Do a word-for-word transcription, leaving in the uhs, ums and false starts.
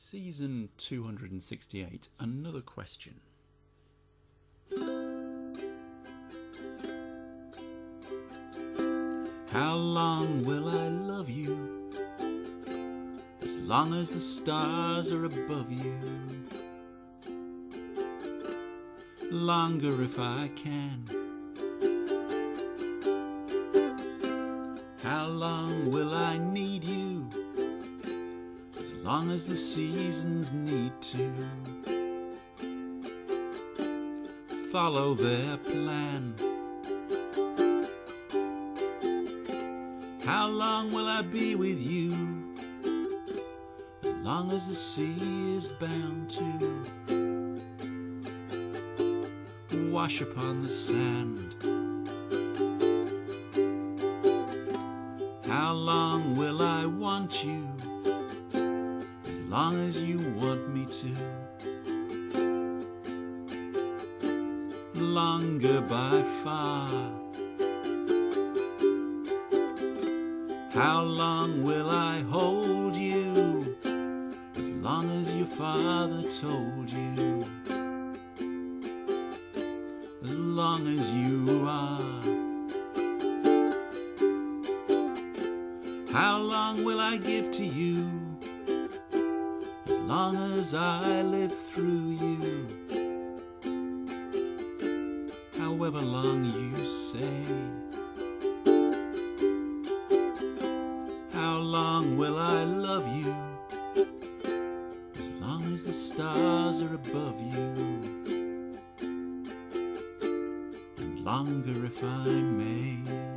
Season two hundred sixty-eight, another question. How long will I love you? As long as the stars are above you. Longer if I can. How long will I need you? As long as the seasons need to follow their plan. How long will I be with you? As long as the sea is bound to wash upon the sand. How long will I want you? As long as you want me to. Longer by far. How long will I hold you? As long as your father told you. As long as you are. How long will I give to you? As long as I live through you. However long you say. How long will I love you? As long as the stars are above you. And longer if I may.